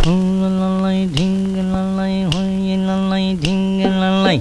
ललाई ढिंग ललाई हुई ललाई ढिंग ललाई।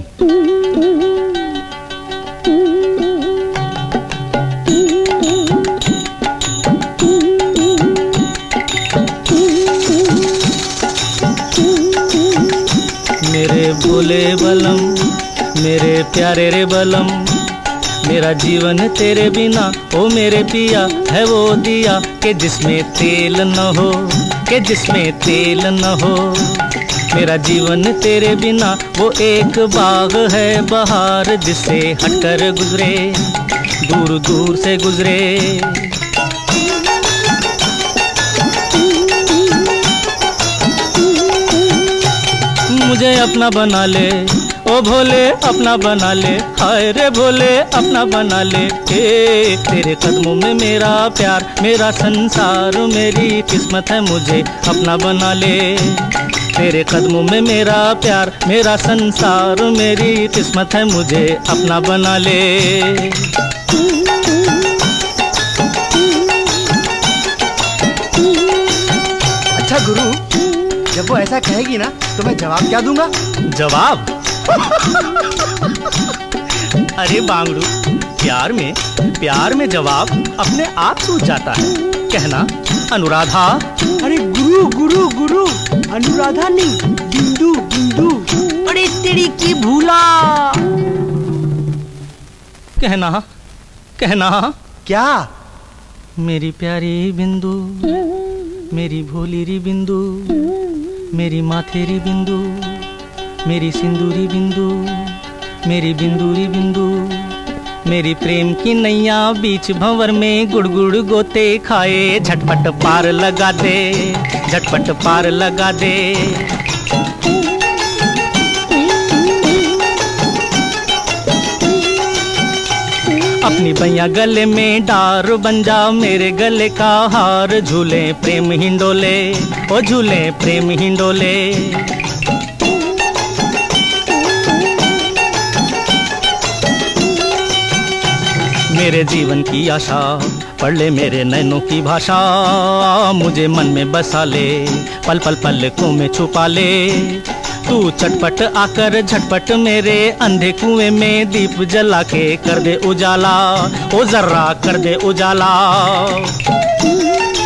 मेरे भोले बलम, मेरे प्यारे रे बलम, मेरा जीवन तेरे बिना ओ मेरे पिया है वो दिया कि जिसमें तेल न हो, कि जिसमें तेल न हो। मेरा जीवन तेरे बिना वो एक बाग है बहार जिससे हटकर गुजरे, दूर दूर से गुजरे। मुझे अपना बना ले ओ भोले, अपना बना ले, हाय रे भोले अपना बना ले। तेरे कदमों में मेरा प्यार, मेरा संसार, मेरी किस्मत है, मुझे अपना बना ले। तेरे कदमों में मेरा प्यार, मेरा संसार, मेरी किस्मत है, मुझे अपना बना ले। अच्छा गुरु, जब वो ऐसा कहेगी ना तो मैं जवाब क्या दूंगा? जवाब? अरे बांगड़ू, प्यार में जवाब अपने आप सूझ जाता है। कहना अनुराधा। अरे गुरु गुरु गुरु, अनुराधा नहीं, बिंदु बिंदु। अरे तेरी की भूला। कहना क्या? मेरी प्यारी बिंदु, मेरी भोली री बिंदु, मेरी माथेरी बिंदु, मेरी सिंदूरी बिंदु, मेरी बिंदूरी बिंदु, मेरी प्रेम की नैया बीच भंवर में गुड़गुड़ गोते खाए। झटपट पार लगा दे, झटपट पार लगा दे। अपनी बैया गले में डार बन जा, मेरे गले का हार। झूले प्रेम हिंडोले, ओ झूले प्रेम हिंडोले। मेरे जीवन की आशा पढ़ ले मेरे नैनों की भाषा। मुझे मन में बसा ले, पल पल पलकों में छुपा ले। तू चटपट आकर झटपट मेरे अंधे कुएं में दीप जला के कर दे उजाला, ओ जर्रा कर दे उजाला।